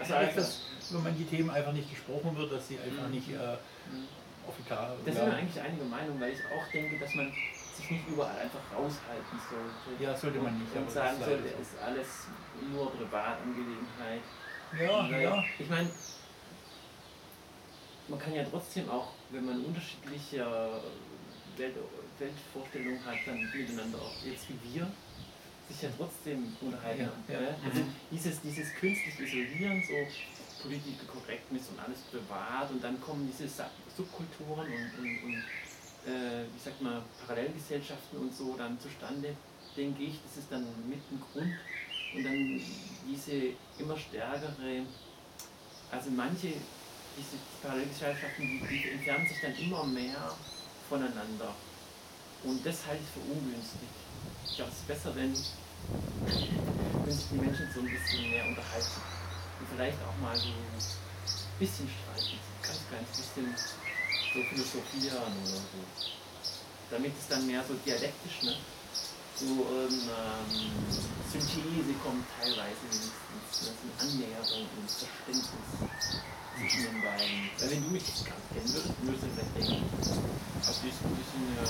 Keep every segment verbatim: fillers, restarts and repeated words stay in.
schwierig, dass über manche Themen einfach nicht gesprochen wird, dass sie einfach Mhm. nicht äh, auf die Klar. Da sind wir eigentlich einige Meinung, weil ich auch denke, dass man sich nicht überall einfach raushalten sollte. Ja, sollte man nicht. Und Aber sagen das sollte, leider es so. ist alles nur Privatangelegenheit. Ja, Weil, ja. Ich meine, man kann ja trotzdem auch, wenn man unterschiedliche Welt, Weltvorstellungen hat, dann miteinander, auch jetzt wie wir, sich ja trotzdem unterhalten. Ja, ja. Ne? Also dieses, dieses künstliche Isolieren, so politische Korrektness und alles privat, und dann kommen diese Subkulturen und, und, und äh, wie sagt man, Parallelgesellschaften und so dann zustande, denke ich, das ist dann mit ein Grund. Und dann diese immer stärkere, also manche, diese Parallelgesellschaften, die, die entfernen sich dann immer mehr voneinander. Und das halte ich für ungünstig. Ich glaube, es ist besser, wenn, wenn sich die Menschen so ein bisschen mehr unterhalten. Und vielleicht auch mal so ein bisschen streiten, ganz kleines bisschen so philosophieren oder so. Damit es dann mehr so dialektisch, ne? So ähm, Synthese kommt teilweise wenigstens, ne? So eine Annäherung und Verständnis zwischen den beiden. Weil wenn du mich jetzt gar nicht kennen würdest, würdest du vielleicht denken, also die ist ein bisschen ja.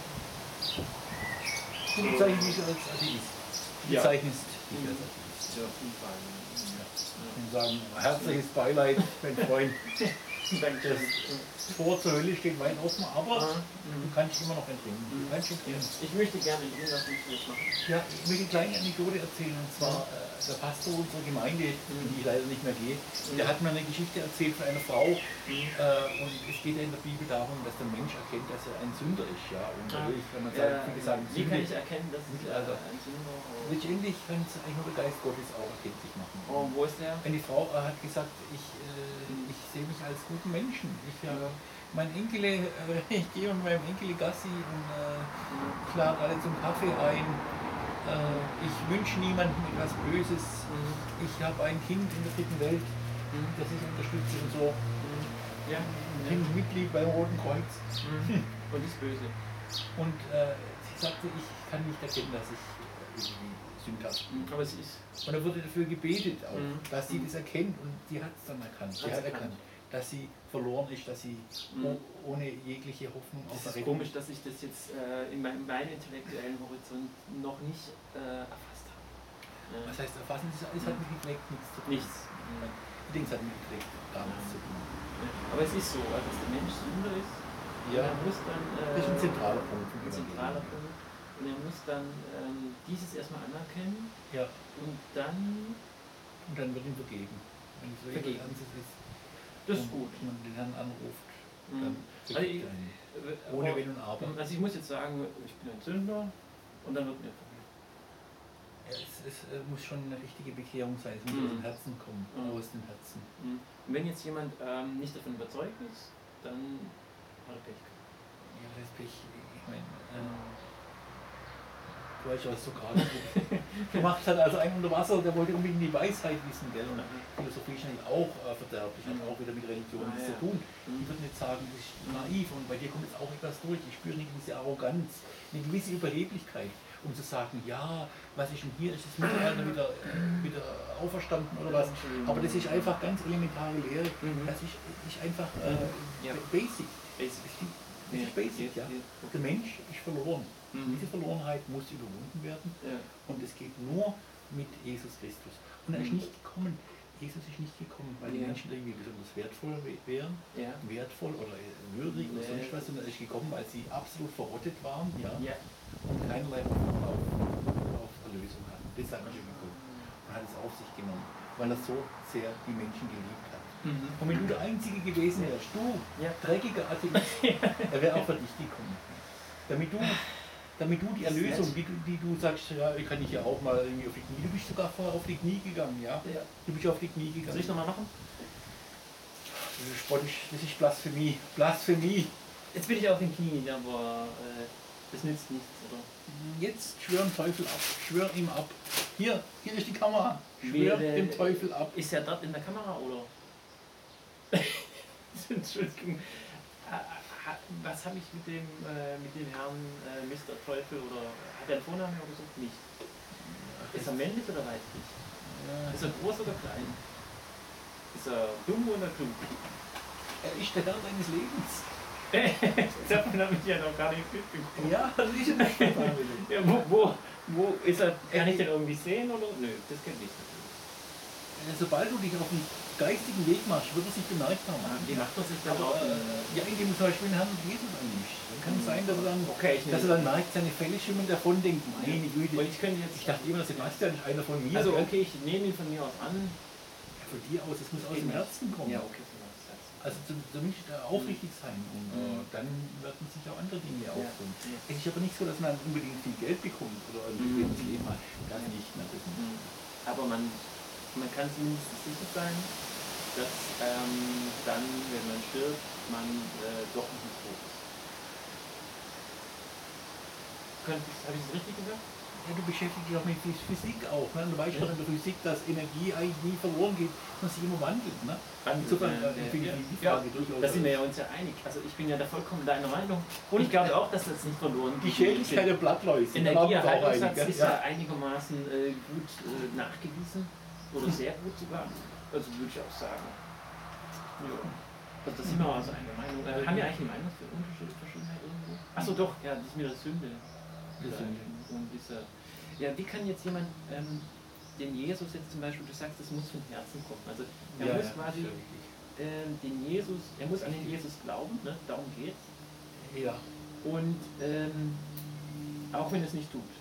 Du bezeichnest mich als Atheist. Du Ja. bezeichnest dich als Atheist. Ja, auf jeden Fall. Ja. Ich würde sagen, herzliches Beileid, mein Freund. Danke. Das Tor zur Hölle steht weit offen, aber du kannst dich immer noch entrinnen. Du kannst dich entrinnen. Ich möchte gerne in Ihnen was Wichtiges machen. Ja, ich möchte eine kleine Anekdote erzählen. Und zwar äh, der Pastor unserer Gemeinde, in die ich leider nicht mehr gehe, der hat mir eine Geschichte erzählt von einer Frau. Äh, und es geht ja in der Bibel darum, dass der Mensch erkennt, dass er ein Sünder ist. Ja? Und Ah. ich, wenn man sagt, wie gesagt, Wie Sünde, kann ich erkennen, dass ich also, ein Sünder bin? letztendlich kann es eigentlich nur der Geist Gottes auch erkenntlich machen. Oh, wo ist der? Eine Frau äh, hat gesagt, ich, äh, ich sehe mich als guten Menschen. Ich, äh, mein Enkele, äh, ich gehe mit meinem Enkele Gassi und äh, ich lade alle zum Kaffee ein. Äh, ich wünsche niemandem etwas Böses. Mhm. Ich habe ein Kind in der dritten Welt, Mhm. das ich unterstütze und so. Ja. Ich bin Mitglied beim Roten Kreuz. Mhm. Und ist böse. Und äh, sie sagte, ich kann nicht erkennen, dass ich äh, irgendwie sündhaft bin. Aber es ist. Und da wurde dafür gebetet, auch, Mhm. dass sie das erkennt, und die hat es dann erkannt. Sie Hat's hat erkannt, erkannt. dass sie verloren ist, dass sie Mhm. oh, ohne jegliche Hoffnung auf Es ist Errettung- komisch, dass ich das jetzt äh, in meinem, meinem intellektuellen Horizont noch nicht äh, erfasst habe. Ja. Was heißt erfassen? Es hat mit Intellekt nichts zu tun. Nichts. Ich denke, es hat mit Intellekt gar nichts zu tun. Aber es ist so, also dass der Mensch Sünder ist. Ja. Und er muss dann. Äh, Das ist ein zentraler Punkt vom Ein zentraler Punkt. Und er muss dann ähm, dieses erstmal anerkennen. Ja, Und dann. und dann wird ihm vergeben. Wenn es wirklich Vergeben. Ernstes ist, Das ist und gut. man den Herrn anruft, Mhm. dann Also vergibt ich, er ihn. äh, Ohne aber- Wenn und Aber. Also ich muss jetzt sagen, ich bin ein Sünder und dann wird mir vergeben. Ja, es, es äh, muss schon eine richtige Bekehrung sein, es muss Mhm. aus dem Herzen kommen, Mhm. aus dem Herzen. Mhm. Und wenn jetzt jemand ähm, nicht davon überzeugt ist, dann hat er Pech gehabt. Ja, das ist Pech. Ich meine, äh, du weißt ja, was Sokrates gemacht hat, also ein unter Wasser, der wollte unbedingt die Weisheit wissen, gell? Und Philosophie ist eigentlich auch äh, verderblich, hat auch wieder mit Religion Ah, nichts ja. zu tun. Mhm. Ich würde nicht sagen, das ist naiv, und bei dir kommt jetzt auch etwas durch. Ich spüre eine gewisse Arroganz, eine gewisse Überheblichkeit, um zu sagen, ja, was ist denn hier, ist das Mittelalter wieder, äh, wieder auferstanden oder was? Aber das ist einfach ganz elementare Lehre, Mhm. das ist, ist einfach äh, Ja. basic. Basic. Das ist basic, ja. Der Mensch ist verloren. Mhm. Diese Verlorenheit muss überwunden werden, Ja. und es geht nur mit Jesus Christus. Und er ist Mhm. nicht gekommen, Jesus ist nicht gekommen, weil die Ja. Menschen irgendwie besonders wertvoll wären, Ja. wertvoll oder würdig oder Nee. sonst was, sondern er ist gekommen, weil sie absolut verrottet waren, ja, Ja. und keinerlei Hoffnung auf, auf Erlösung hatten. Deshalb ist er gekommen und hat es auf sich genommen, weil er so sehr die Menschen geliebt hat. Mhm. Und wenn du der Einzige gewesen wärst, du, Ja. dreckiger Atheist, er wäre auch für dich gekommen. Damit du, damit du die Das ist Erlösung, nett. die du, die du sagst, ja, ich kann dich ja auch mal irgendwie auf die Knie, du bist sogar vorher auf die Knie gegangen, ja? Ja. Du bist auf die Knie gegangen. Soll ich nochmal machen? Das ist spottisch, das ist Blasphemie, Blasphemie. Jetzt bin ich auf den Knien, aber äh, das nützt nichts, oder? Jetzt schwör dem Teufel ab, schwör ihm ab. Hier, hier ist die Kamera. Schwör Wäre- dem Teufel ab. Ist er dort in der Kamera, oder? Entschuldigung. Ha- ha- Was habe ich mit dem, äh, mit dem Herrn äh, Mister Teufel, oder hat er einen Vornamen oder so? Nicht. Ist er männlich oder weiblich? Ja, Ist er groß oder klein? Ist er dumm oder klug? Er ist der Herr deines Lebens. Davon habe ich ja noch gar nicht mitbekommen. Ja, das ist eine Frage. Ja, wo, wo, wo ist er? Kann ich den irgendwie sehen oder? Nö, das kennt ich nicht. Sobald du dich auf den geistigen Weg machst, wird er sich bemerkt haben. Ah, wie macht man sich dann Aber, auch? äh, ja, indem du zum Beispiel den Herrn Jesus annimmst. Dann kann es sein, dass er dann, Okay, ich dass er dann merkt, seine Fälle schwimmen davon, denkt, meine Güte. Und ich könnte jetzt. Ich dachte immer, Sebastian ist einer von mir. Also gell? okay, ich nehme ihn von mir aus an. Ja, von dir aus, es muss aus dem Herzen kommen. Ja, okay, von mir aus. Also zum- zumindest äh, aufrichtig sein und äh, dann werden sich auch andere Dinge auftun. Ja. Es ist aber nicht so, dass man unbedingt viel Geld bekommt oder ein Mhm. bequemes Leben hat. Das nicht. Ne? Das nicht. Mhm. Aber man, man kann zumindest sicher sein, dass ähm, dann, wenn man stirbt, man äh, doch nicht tot ist. Habe ich das richtig gesagt? Ja, du beschäftigst dich auch mit Phys- Physik auch. Ne? Du weißt schon in der Physik, dass Energie eigentlich nie verloren geht, sondern sich immer wandelt. Ne? Insofern äh, äh, finde ja. ich die Ja, Frage durchaus. da sind wir ja uns ja einig. Also ich bin ja da vollkommen deiner Meinung. Und ich glaube auch, dass das nicht verloren die geht. Schädlichkeit der Blattläuse. da waren wir uns auch Energieerhaltungssatz einig, ist ja. ja einigermaßen äh, gut äh, nachgewiesen. Oder sehr gut sogar. Also würde ich auch sagen. Ja. Also da sind wir also einer Meinung. Äh, haben wir eigentlich eine Meinungsunterschied Verschiedenheit irgendwo? Achso doch, ja, das ist mit der Sünde. Die Sünde. Und dieser, ja, wie kann jetzt jemand ähm, den Jesus jetzt zum Beispiel, du sagst, das muss vom Herzen kommen. Also er Ja, muss ja, quasi das ist ja wichtig. ähm, den Jesus, er muss an den Jesus glauben, ne? Darum geht's. Ja. Und ähm, auch wenn es nicht tut.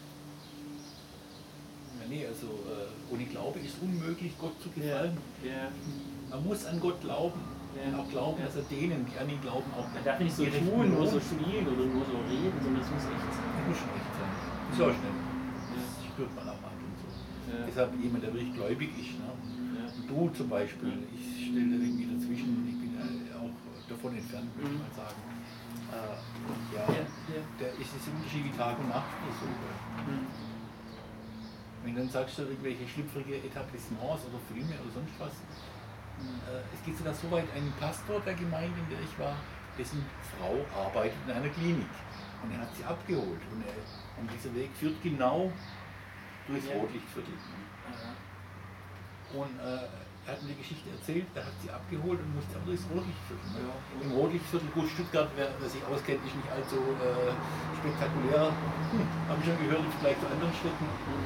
Ja, nee, also äh, ohne Glaube ist unmöglich, Gott zu gefallen. Ja. Man muss an Gott glauben. Ja. Und auch glauben, Ja. dass er denen, die an ihn glauben, auch Man darf nicht so gerecht tun, nur belohnt. so spielen oder nur so reden, sondern es muss echt sein. Das muss schon echt sein. Das ist auch schnell. Das spürt man am Hand und so. Ja. Deshalb jemand, der wirklich gläubig ist. Ne? Ja. Und du zum Beispiel, ich stelle da irgendwie dazwischen, ich bin ja auch davon entfernt, würde ich Mhm. mal sagen. Äh, ja, Ja, ja. Der ist es Unterschied wie Tag und Nacht oder so. Mhm. Wenn du dann sagst du irgendwelche schlüpfrige Etablissements oder Filme oder sonst was, äh, es geht sogar so weit, ein Pastor der Gemeinde, in der ich war, dessen Frau arbeitet in einer Klinik und er hat sie abgeholt und, er, und dieser Weg führt genau durchs Ja. Rotlichtviertel. Aha. Und äh, er hat mir die Geschichte erzählt, er hat sie abgeholt und musste aber durchs Rotlichtviertel. Ne? Ja. Im Rotlichtviertel, gut, Stuttgart, wer, wer sich auskennt, ist nicht allzu äh, spektakulär. Hm, habe ich schon gehört im Vergleich zu anderen Städten.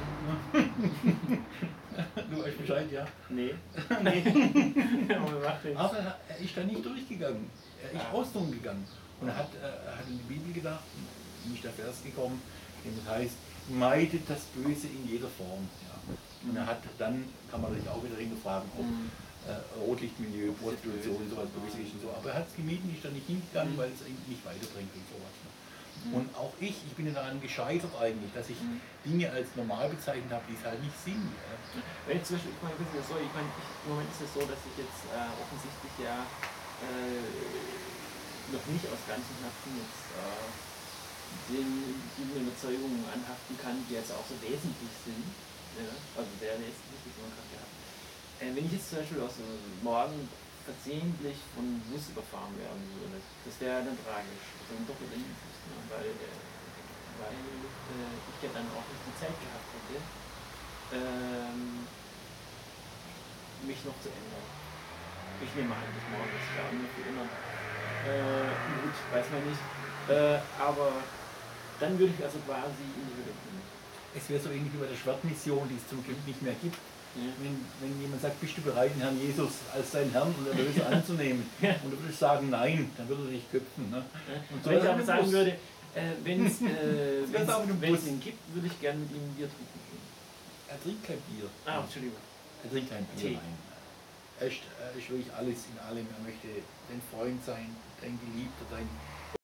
Du weißt Bescheid, ja. Nee. Nee. Aber macht nichts. Aber er ist da nicht durchgegangen. Er ist Ah. außen gegangen. Und er hat, äh, er hat in die Bibel gedacht, ihm ist der Vers gekommen, dem es heißt, meidet das Böse in jeder Form. Ja. Und er hat dann, kann man sich auch wieder hinterfragen, ob Mhm. äh, Rotlichtmilieu, Prostitution und sowas böse ist und so. Aber er hat es gemieden, ist da nicht hingegangen, Mhm. weil es ihn nicht weiterbringt und sowas. Ne? Mhm. Und auch ich, ich bin ja daran gescheitert eigentlich, dass ich Mhm. Dinge als normal bezeichnet habe, die es halt nicht sind. Ja. Wenn ich zum Beispiel, ich meine, das ist ja so, ich meine, ich, im Moment ist es so, dass ich jetzt äh, offensichtlich ja äh, noch nicht aus ganzem Herzen jetzt äh, den, den Überzeugungen anhaften kann, die jetzt auch so wesentlich sind. Ja? Also sehr wesentlich, wie man gerade gehabt. Äh, wenn ich jetzt zum Beispiel aus so morgen versehentlich von Bus überfahren werden würde, das wäre dann tragisch. Also ein doppelter Infus, ne? Weil, äh, weil äh, ich ja dann auch nicht die Zeit gehabt hätte, ähm, mich noch zu ändern. Ich nehme an, bis morgen ist klar, nur für immer. Äh, gut, weiß man nicht. Äh, aber dann würde ich also quasi in die Hölle gehen. Es wäre so ähnlich wie bei der Schwertmission, die es zum Glück nicht mehr gibt. Ja. Wenn, wenn jemand sagt, bist du bereit, den Herrn Jesus als deinen Herrn und Erlöser anzunehmen? Ja. Und du würdest sagen, nein, dann würde er dich köpfen. Ne? Und so Wenn ich ist aber es sagen bloß- würde, äh, wenn es äh, Das wär's auch mit dem wenn es Bus. ihn gibt, würde ich gerne mit ihm Bier trinken gehen. Er trinkt kein Bier. Ah, Entschuldigung. Er trinkt kein Tee. Bier, nein. Er ist, er ist wirklich alles in allem. Er möchte dein Freund sein, dein Geliebter, dein